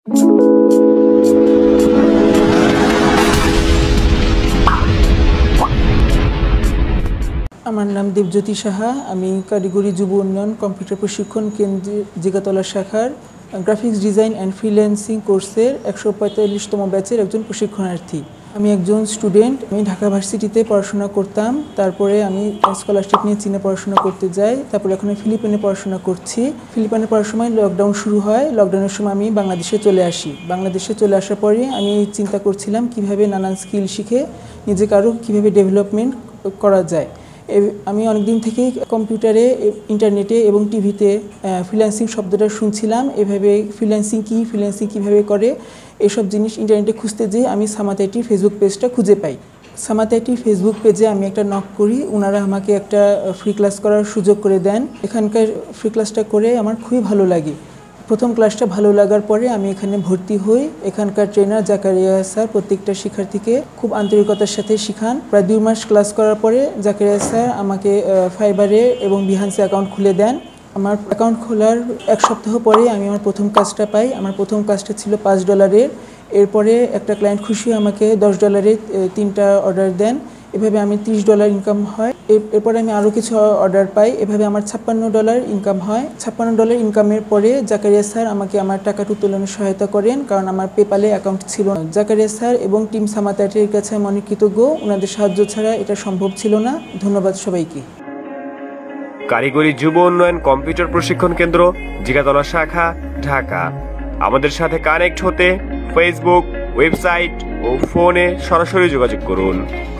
আমার নাম দেবজ্যোতি সাহা। আমি কারিগরি যুব উন্নয়ন কম্পিউটার প্রশিক্ষণ কেন্দ্রের জিগাতলা শাখার গ্রাফিক্স ডিজাইন অ্যান্ড ফ্রিল্যান্সিং কোর্সের 145তম ব্যাচের একজন প্রশিক্ষণার্থী। আমি একজন স্টুডেন্ট। আমি ঢাকা ভার্সিটিতে পড়াশোনা করতাম, তারপরে আমি স্কলারশিপ নিয়ে চীনে পড়াশোনা করতে যাই, তারপরে এখন আমি ফিলিপাইনে পড়াশোনা করছি। ফিলিপাইনে পড়ার সময় লকডাউন শুরু হয়। লকডাউনের সময় আমি বাংলাদেশে চলে আসি। বাংলাদেশে চলে আসার পরে আমি চিন্তা করছিলাম কিভাবে নানান স্কিল শিখে নিজেকে আরও কীভাবে ডেভেলপমেন্ট করা যায়। আমি অনেকদিন থেকেই কম্পিউটারে, ইন্টারনেটে এবং টিভিতে ফ্রিল্যান্সিং শব্দটা শুনছিলাম। এভাবে ফ্রিল্যান্সিং কীভাবে করে এসব জিনিস ইন্টারনেটে খুঁজতে যেয়ে আমি সামাদ আইটি ফেসবুক পেজটা খুঁজে পাই। সামাদ আইটি ফেসবুক পেজে আমি একটা নক করি। ওনারা আমাকে একটা ফ্রি ক্লাস করার সুযোগ করে দেন। এখানকার ফ্রি ক্লাসটা করে আমার খুবই ভালো লাগে। প্রথম ক্লাসটা ভালো লাগার পরে আমি এখানে ভর্তি হই। এখানকার ট্রেনার জাকারিয়া স্যার প্রত্যেকটা শিক্ষার্থীকে খুব আন্তরিকতার সাথে শেখান। প্রায় 2 মাস ক্লাস করার পরে জাকারিয়া স্যার আমাকে ফাইবারে এবং বিহান্সে অ্যাকাউন্ট খুলে দেন। আমার অ্যাকাউন্ট খোলার 1 সপ্তাহ পরে আমি আমার প্রথম কাজটা পাই। আমার প্রথম কাজটা ছিল $5। এরপরে একটা ক্লায়েন্ট খুশি আমাকে $10 3টা অর্ডার দেন। এভাবে আমি $30 ইনকাম হয়। এরপরে আমি আরও কিছু অর্ডার পাই। এভাবে আমার $56 ইনকাম হয়। $56 ইনকামের পরে জাকারিয়া স্যার আমাকে আমার টাকাটা উত্তোলনে সহায়তা করেন, কারণ আমার পেপালে অ্যাকাউন্ট ছিল না। জাকারিয়া স্যার এবং টিম সামাদ আইটির কাছে আমি অনেক কৃতজ্ঞ। ওনাদের সাহায্য ছাড়া এটা সম্ভব ছিল না। ধন্যবাদ সবাইকে। কারিগরি যুব উন্নয়ন কম্পিউটার প্রশিক্ষণ কেন্দ্র, জিগাতলা শাখা, ঢাকা। আমাদের সাথে কানেক্ট হতে ফেসবুক, ওয়েবসাইট ও ফোনে সরাসরি যোগাযোগ করুন।